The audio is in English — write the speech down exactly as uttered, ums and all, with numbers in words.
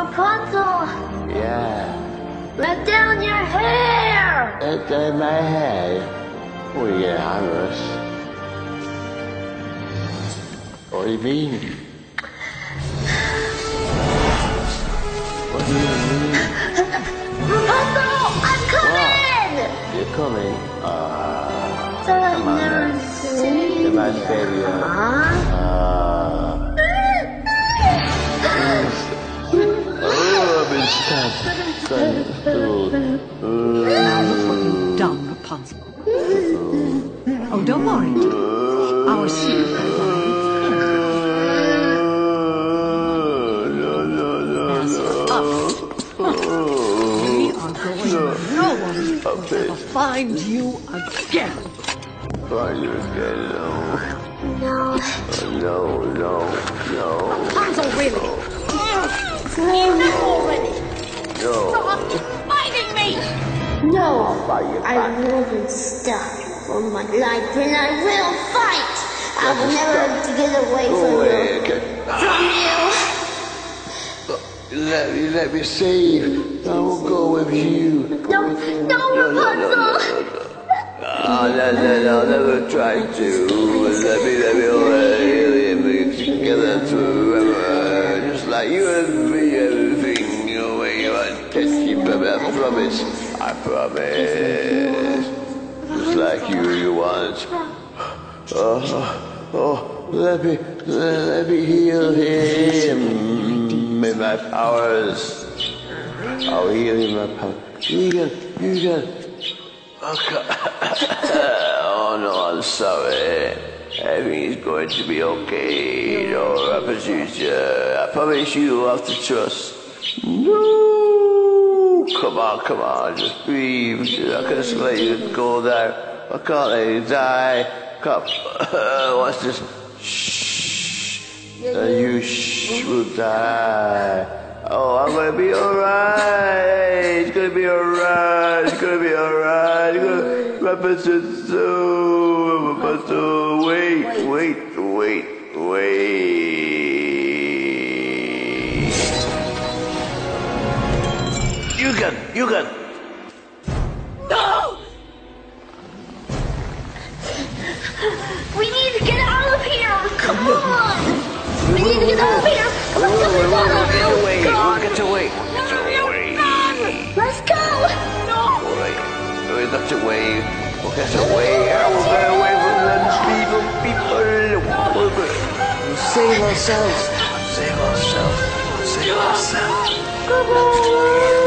Rapunzel! Yeah. Let down your hair! Let down my hair. Oh, you get amorous. What do you mean? What do you mean? Rapunzel! I'm coming! What? You're coming? Uh, So I've come on never then. seen Come on, baby. Uh, Huh? uh, oh, I've been stabbed. Thunderstool. Now look what you've done, Rapunzel. Oh, don't worry. Our secret will We are going where no one will ever find you again. Find you again, no. No. No, no, no. Rapunzel, really? Enough already! No. Stop fighting me! No! Fight you I back. will be stuck for my life and I will fight! I will never get away Go from away, you. okay. From you! Let me, let me save. I will go with you. No, no, Rapunzel! Ah, no, no, no, never try to. Let me, let me, let me together forever. Just like you and me, everything the way you want. Just keep it, I promise. I promise. Just like you, you want. Oh, oh, let me, let me heal him with my powers. I'll heal him with my powers. You can, you can. Okay. Oh no, I'm sorry. Everything's going to be okay. No, I promise you. I promise you you'll have to trust. No, come on, come on, just breathe. I can't just let you go there. I can't let you die. Come. What's this? Shh. And you shh will die. Oh, I'm gonna be alright. It's gonna be alright. It's gonna be alright. It's gonna. Rapunzel, Rapunzel, wait, wait, wait, wait. You can, you can. No! We need to get out of here! Come on! We need to get out of here! Let's go! We'll Let's get go! away, we'll get away. Get away. Let's go! No! Wait, we'll get away. We'll get away. We'll get away from them evil people. We'll save ourselves. Save ourselves. Save ourselves. Come on!